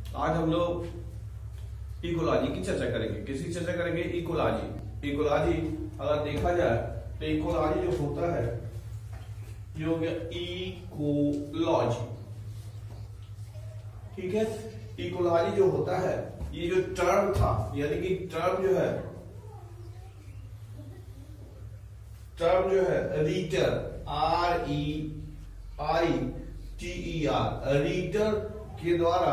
आज हम लोग इकोलॉजी की चर्चा करेंगे। किसकी चर्चा करेंगे? इकोलॉजी। इकोलॉजी अगर देखा जाए तो इकोलॉजी जो होता है ये हो गया इकोलॉजी। ठीक है, इकोलॉजी जो होता है ये जो टर्म था, यानी कि टर्म जो है रीटर, REITER, रीटर के द्वारा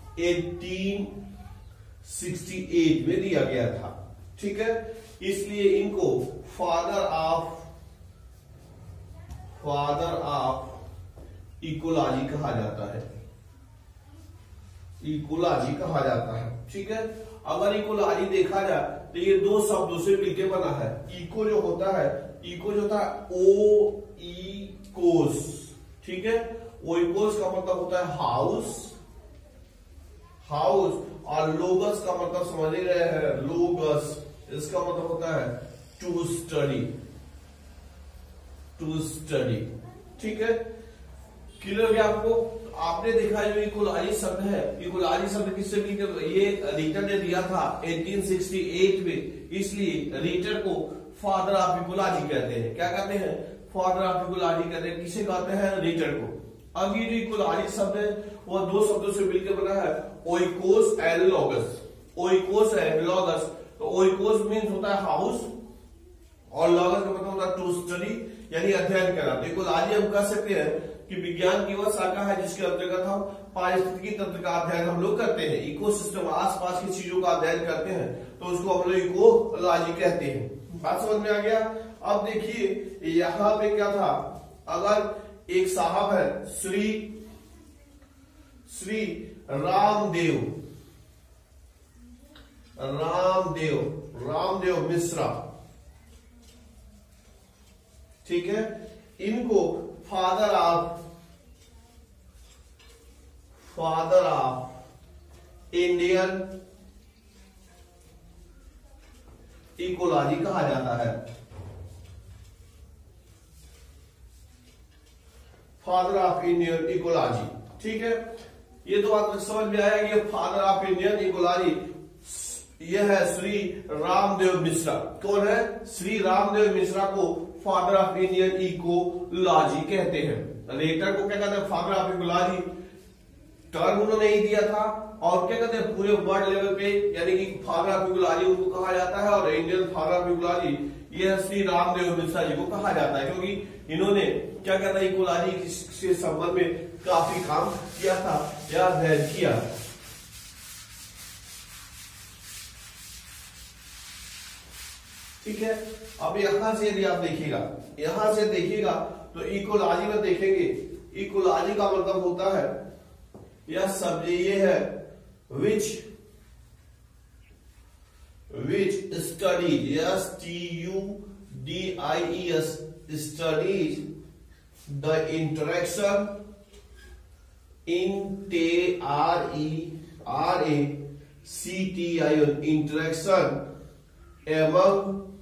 1868 में दिया गया था। ठीक है, इसलिए इनको फादर ऑफ इकोलॉजी कहा जाता है। इकोलॉजी कहा जाता है। ठीक है, अगर इकोलॉजी देखा जाए तो ये दो शब्दों से मिलकर बना है। इको जो होता है ओइकोस। ठीक है, ओइकोस का मतलब होता है हाउस, और लोगस का मतलब समझ ही रहे हैं, लोगस इसका मतलब होता है टू स्टडी। ठीक है, क्लियर हो गया आपको? आपने देखा जो इकोलॉजी शब्द है, इकोलॉजी शब्द किससे मिलकर ये रीटर ने दिया था 1868 में, इसलिए रीटर को फादर ऑफ इकोलॉजी कहते हैं। क्या कहते हैं? फादर ऑफ इकोलॉजी कहते हैं। किसे कहते हैं? रीटर को। अब ये जो इकोलॉजी शब्द है वो दो शब्दों से मिलकर बना है, oikos and logos. Oikos and logos. तो ओइकोस मीन्स होता है हाउस और लोगस का मतलब होता है टू स्टडी, यानी अध्ययन करना। तो इकोलॉजी हम कह सकते हैं कि विज्ञान की वह शाखा है जिसके अंतर्गत हम पारिस्थितिकी तंत्र का अध्ययन हम लोग करते हैं। इकोसिस्टम, आसपास की चीजों का अध्ययन करते हैं, तो उसको हम लोग इकोलॉजी कहते हैं। बात समझ में आ गया? अब देखिए यहां पे क्या था, अगर एक साहब है श्री रामदेव मिश्रा। ठीक है, इनको फादर ऑफ इंडियन इकोलॉजी कहा जाता है। Father of Indian ecology. ठीक है, ये तो बात समझ में आया कि फादर ऑफ इंडियन इकोलॉजी ये है श्री रामदेव मिश्रा। कौन है? श्री रामदेव मिश्रा को फादर ऑफ इंडियन इकोलॉजी कहते हैं। रीटर को क्या कहते हैं? Father of ecology. टर्म उन्होंने ही दिया था, और क्या कहते हैं पूरे वर्ल्ड लेवल पे, यानी कि फादर ऑफ इकोलॉजी उनको कहा जाता है, और इंडियन फादर ऑफ इकोलॉजी ये श्री रामदेव मिश्रा जी को कहा जाता है, क्योंकि इन्होंने क्या कहता है इकोलॉजी के संबंध में काफी काम किया था या अध्ययन किया। ठीक है, अब यहां से यदि आप देखिएगा तो इकोलॉजी में देखेंगे, इकोलॉजी का मतलब होता है यह शब्द ये है which studies, STUDIES, studies the interaction interaction among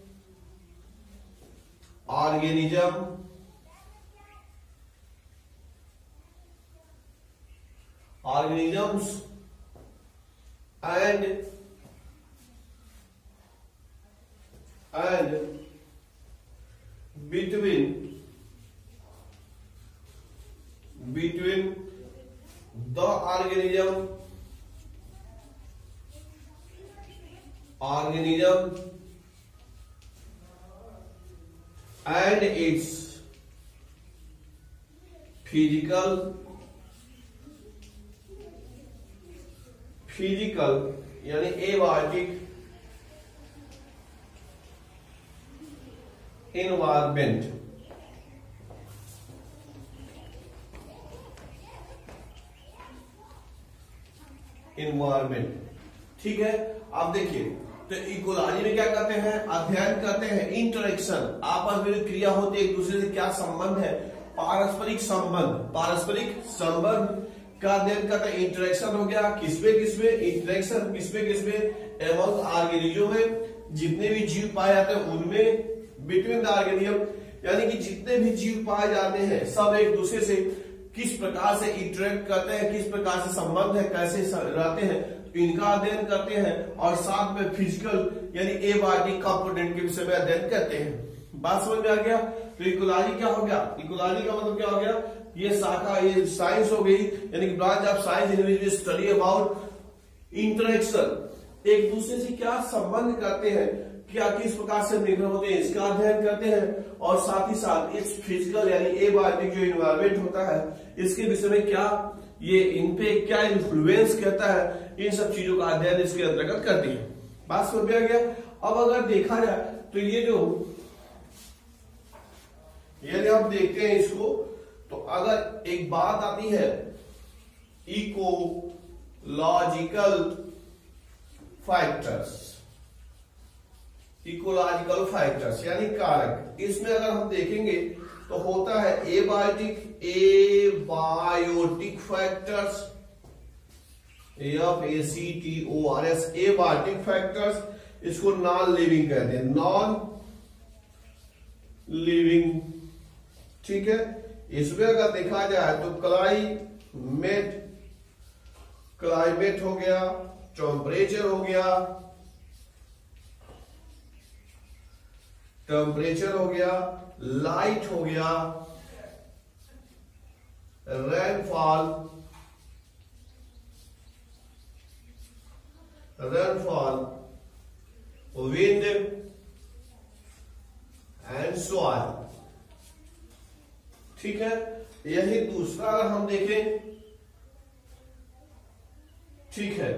organisms and between the organism and its physical यानी एबायोटिक इन्वायरमेंट। ठीक है, आप देखिए तो इकोलॉजी में क्या करते हैं? अध्ययन करते हैं, इंटरेक्शन, आपस में जो क्रिया होती है एक दूसरे से क्या संबंध है, पारस्परिक संबंध का अध्ययन करता है। इंटरेक्शन हो गया किसमें इंटरेक्शन किसमें एमंग ऑर्गेनिज्म में, जितने भी जीव पाए जाते हैं उनमें, बिटवीन द ऑर्गेनिज्म यानी कि जितने भी जीव पाए जाते हैं सब एक दूसरे से किस प्रकार से इंटरेक्ट करते हैं, किस प्रकार से संबंध है, कैसे रहते हैं, तो इनका अध्ययन करते हैं। और साथ में फिजिकल यानी एबायोटिक कंपोनेंट के विषय में अध्ययन करते हैं। बात समझ में आ गया। तो इकोलॉजी क्या हो गया, इकोलॉजी का मतलब क्या हो गया, ये शाखा, ये साइंस हो गई, यानी कि branch of science in which study about interaction, एक दूसरे से क्या संबंध करते हैं, क्या किस प्रकार से निर्भर होते हैं, इसका अध्ययन करते हैं। और साथ ही साथ इस फिजिकल यानी एबायोटिक जो इन्वायरमेंट होता है, इसके विषय में क्या ये इन पे क्या इन्फ्लुएंस करता है, इन सब चीजों का अध्ययन इसके अंतर्गत करती है। बात समझ में आ गया। अब अगर देखा जाए तो ये जो यदि हम देखते हैं इसको, तो अगर एक बात आती है इकोलॉजिकल फैक्टर्स, इकोलॉजिकल फैक्टर्स यानी कारक, इसमें अगर हम देखेंगे तो होता है abiotic factors, FACTORS, abiotic factors, इसको नॉन लिविंग कहते हैं, नॉन लिविंग। ठीक है, इसमें अगर देखा जाए तो क्लाइमेट हो गया, टेम्परेचर हो गया, लाइट हो गया, रेनफॉल, विंड एंड सॉइल। ठीक है, यही दूसरा अगर हम देखें, ठीक है,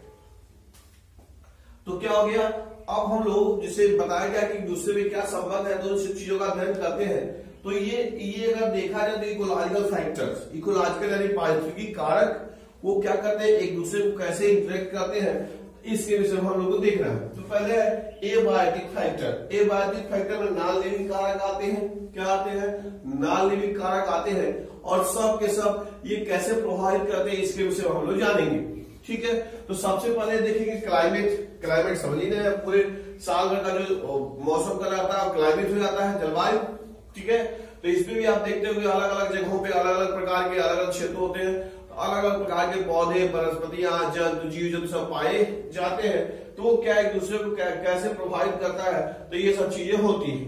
तो क्या हो गया, अब हम लोग जिसे बताया गया कि दूसरे में क्या संबंध है, तो इन चीजों का अध्ययन करते हैं। तो ये अगर देखा जाए तो इकोलॉजिकल फैक्टर्स, इकोलॉजिकल यानी पारिस्थितिकी कारक, वो क्या करते हैं, एक दूसरे को कैसे इंटरेक्ट करते हैं, इसके विषय में हम लोग को देखना है। तो पहले है एबायोटिक फैक्टर। एबायोटिक फैक्टर में नॉन लिविंग कारक आते हैं, क्या आते हैं, नॉन लिविंग कारक आते हैं, और सब के सब ये कैसे प्रभावित करते हैं, इसके विषय में हम लोग जानेंगे। ठीक है, तो सबसे पहले देखेंगे क्लाइमेट समझ लीजिए, पूरे साल भर का जो मौसम का रहता है क्लाइमेट हो जाता है, जलवायु। ठीक है, तो इसमें भी आप देखते हो कि अलग अलग जगहों पे अलग अलग प्रकार के अलग अलग क्षेत्र होते हैं, तो अलग अलग प्रकार के पौधे, वनस्पतियां, जंतु, जीव जंतु सब पाए जाते हैं। तो वो क्या एक दूसरे को कैसे प्रभावित करता है, तो ये सब चीजें होती है।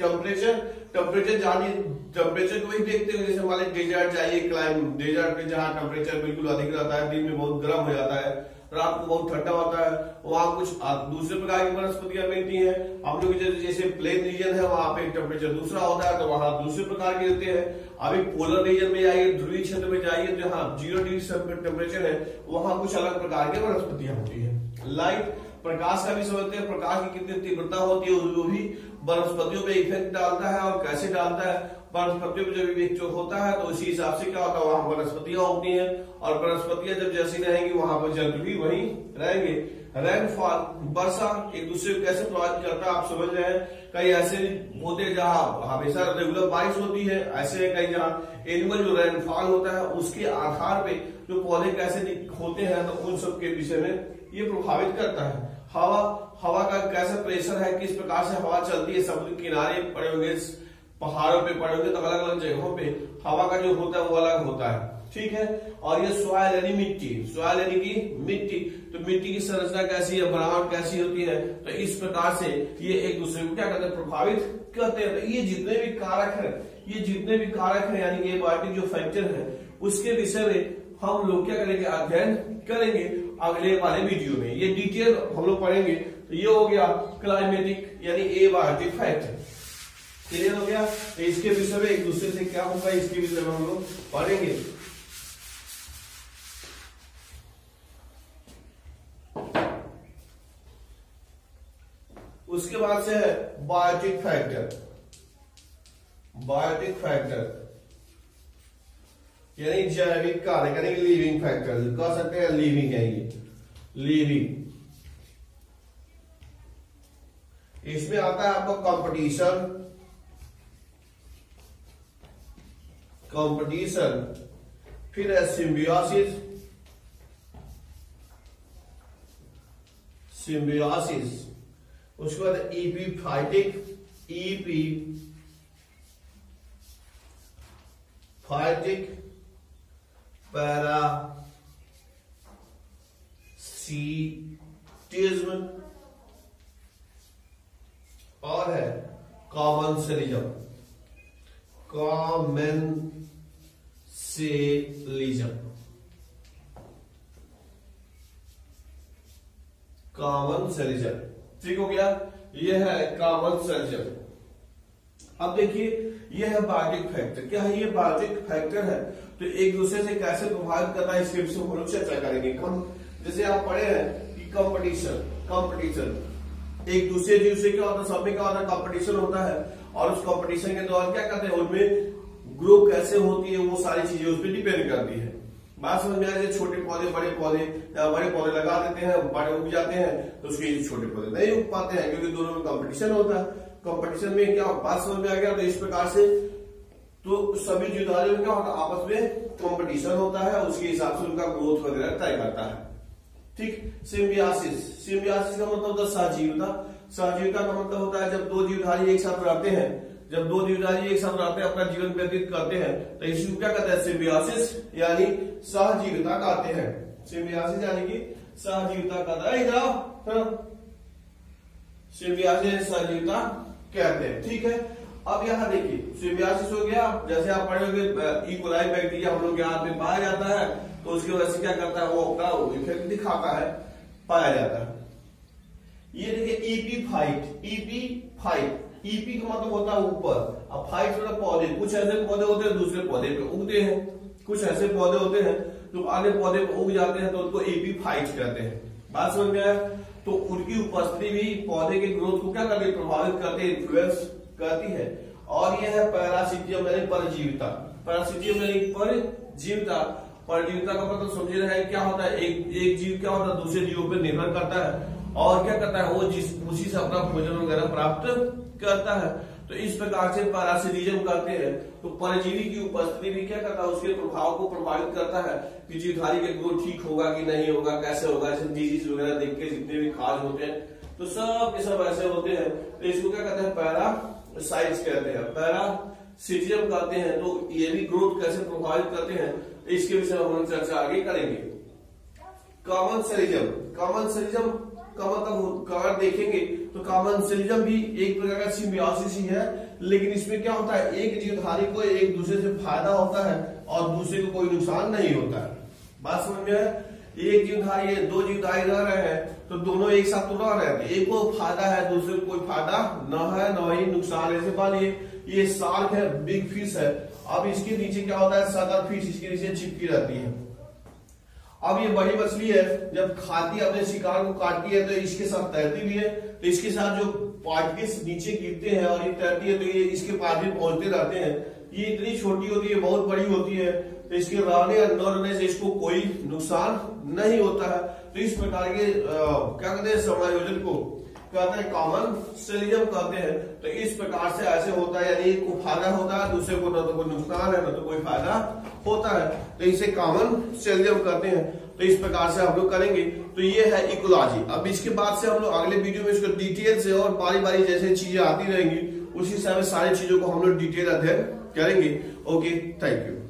टेम्परेचर जानिए, टेम्परेचर को भी देखते हो, जैसे हमारे डेजर्ट जाइए, डेजर्ट में जहाँ टेम्परेचर बिल्कुल अधिक रहता है, दिन में बहुत गर्म हो जाता है, रात को बहुत ठंडा होता है, वहां कुछ दूसरे प्रकार की वनस्पतियां मिलती हैं। हम लोग जैसे प्लेन रीजन है, वहां पे टेम्परेचर दूसरा होता है, तो वहां दूसरे प्रकार के होते हैं। अभी पोलर रीजन में जाइए, ध्रुवीय क्षेत्र में जाइए, जहाँ 0 डिग्री टेम्परेचर है, वहां कुछ अलग प्रकार की वनस्पतियां होती है। लाइट, प्रकाश का भी समझते हैं, प्रकाश की कितनी तीव्रता होती है, वो भी वनस्पतियों पे इफेक्ट डालता है, और कैसे डालता है, वनस्पतियों में जब इफेक्ट होता है तो उसी हिसाब से क्या होता है, वहां वनस्पतियां होती हैं, और वनस्पतियां जब जैसी रहेंगी वहां पर जंतु भी वहीं रहेंगे। रेनफॉल, वर्षा एक दूसरे को कैसे प्रभावित करता है, आप समझ रहे हैं। कई ऐसे होते हैं जहां हमेशा रेगुलर बारिश होती है, ऐसे कई जहां एनुअल जो रेनफॉल होता है उसके आधार पे जो पौधे कैसे होते हैं, तो उन सब के विषय में ये प्रभावित करता है। हवा का कैसा प्रेशर है, किस प्रकार से हवा चलती है, समुद्र किनारे पड़े होंगे, पहाड़ों पे पड़े होंगे, तो अलग अलग जगहों पे हवा का जो होता है वो अलग होता है। ठीक है, और ये सॉइल यानी मिट्टी, सॉइल यानी कि मिट्टी, तो मिट्टी की संरचना कैसी है, बनावट कैसी होती है, तो इस प्रकार से ये एक दूसरे को क्या करते हैं, प्रभावित करते हैं। तो ये जितने भी कारक है यानी कि एबायोटिक जो फैक्टर है, उसके विषय में हम लोग क्या करेंगे, अध्ययन करेंगे अगले वाले वीडियो में। ये डिटेल हम लोग पढ़ेंगे। तो ये हो गया क्लाइमेटिक यानी एबायोटिक फैक्टर, क्लियर हो गया। तो इसके विषय में एक दूसरे से क्या होगा, इसके विषय में हम लोग पढ़ेंगे। उसके बाद से है बायोटिक फैक्टर। बायोटिक फैक्टर यानी जैविक कारक यानी लिविंग फैक्टर कह सकते हैं, लिविंग है ये, लिविंग। इसमें आता है आपका कंपटीशन, फिर है सिम्बियोसिस, उसके बाद एपीफाइटिक, पैरासिटिज्म और है कॉमनसेलिज्म। कॉमनसेलिज्म ठीक हो गया, ये है कॉमनसेलिज्म। अब देखिए ये है बायोटिक फैक्टर। क्या है ये बायोटिक फैक्टर है, तो एक दूसरे से कैसे प्रभावित करना है इसके विषय में हम लोग चर्चा करेंगे। जैसे आप पढ़े हैं कि कंपटीशन एक दूसरे जीव से क्या होता है, सब में क्या होता है कंपटीशन होता है, और उस कंपटीशन के दौरान क्या करते हैं उनमें ग्रो कैसे होती है वो सारी चीजें उस पर डिपेंड करती है। बात समझ में आ रही, छोटे पौधे बड़े पौधे लगा देते हैं, बड़े उग जाते हैं, तो उसके छोटे पौधे नहीं उग पाते हैं क्योंकि दोनों में कंपटीशन होता है। कंपटीशन में क्या बात समझ में आ गया, तो इस प्रकार से तो सभी जीवधारियों में क्या होता है आपस में कंपटीशन होता है, उसके हिसाब से उनका ग्रोथ वगैरह तय करता है। ठीक। सिम्बियोसिस का मतलब होता है सहजीविता। सहजीविता का मतलब होता है जब दो जीवधारी एक साथ रहते हैं, अपना जीवन व्यतीत करते हैं, तो इसी को क्या कहते हैं सिम्बियोसिस यानी सहजीविता कहते हैं। सिम्बियोसिस यानी कि सहजीविता कहता है, इधर सिम्बियोसिस सहजीविता कहते हैं। ठीक है। अब यहाँ देखिए सिम्बियोसिस हो गया, जैसे आप पढ़ोगे ई कोलाई बैक्टीरिया हम लोग के हाथ में पाया जाता है, तो उसकी वजह से क्या करता है वो अपना इफेक्ट दिखाता है, पाया जाता है। ये देखिए ईपी का मतलब होता है ऊपर, अब फाइट मतलब पौधे। कुछ ऐसे पौधे होते हैं दूसरे पौधे पे उगते हैं, कुछ ऐसे पौधे होते हैं जो आगे पौधे पे उग जाते हैं, तो उनको ईपी फाइट कहते हैं। बात समझ में आया। तो उनकी उपस्थिति भी पौधे के ग्रोथ को क्या करती है, प्रभावित करती है, इन्फ्लुएंस करती है। और यह है पैरासिटिज्म यानी परजीविता। पैरासिटिज्म यानी परजीविता। परजीविता का मतलब समझ रहे हैं क्या होता है, एक जीव क्या होता है दूसरे जीवों पर निर्भर करता है और क्या करता है वो उसी से अपना भोजन वगैरह प्राप्त करता है। तो इस प्रकार से पैरासिटिज्म करते हैं। तो परजीवी की उपस्थिति भी क्या करता है उसके प्रभाव को प्रभावित करता है कि जीवधारी के ग्रोथ ठीक होगा कि नहीं होगा, कैसे होगा। जैसे डिजीज वगैरह देख के जितने भी खाज होते हैं तो सब के सब ऐसे होते हैं, तो इसको क्या कहते हैं पैरासाइट्स कहते हैं, पैरासिटिज्म कहते हैं। तो ये भी ग्रोथ कैसे प्रभावित करते हैं इसके विषय में हम चर्चा आगे करेंगे। कॉमनसेलिज्म का मतलब अगर देखेंगे तो कॉमनसेलिज्म भी एक प्रकार का सिम्बियोसिस ही है, लेकिन इसमें क्या होता है एक जीवधारी को एक दूसरे से फायदा होता है और दूसरे को कोई नुकसान नहीं होता है। बात समझ में है। एक जीवधारी दो जीवधारी रह रहे हैं तो दोनों एक साथ तो रह रहे हैं, एक को फायदा है दूसरे को कोई फायदा न है न ही नुकसान। ऐसे मानिए ये शार्क है, बिग फिश है, अब इसके नीचे क्या होता है सदर फिश इसके नीचे चिपकी रहती है। अब ये बड़ी मछली है जब खाती है अपने शिकार को काटती है तो इसके साथ तैरती भी है, तो इसके साथ जो पार्टिकल्स नीचे गिरते हैं और ये तैरती है तो ये इसके पास भी पहुंचते रहते हैं। ये इतनी छोटी होती है बहुत बड़ी होती है, तो इसके रहने या न रहने से इसको कोई नुकसान नहीं होता है। तो इस प्रकार के क्या कहते हैं समायोजन को कहते हैं कॉमनसेलिज्म कहते हैं। तो इस प्रकार से ऐसे होता है यानी एक को फायदा होता है दूसरे को न तो कोई नुकसान है न तो कोई फायदा होता है, तो इसे कॉमनसेलिज्म कहते हैं। तो इस प्रकार से हम लोग करेंगे। तो ये है इकोलॉजी। अब इसके बाद से हम लोग अगले वीडियो में इसको डिटेल से और बारी बारी जैसे चीजें आती रहेंगी उसी समय सारी चीजों को हम लोग डिटेल अध्ययन करेंगे। Okay, thank you.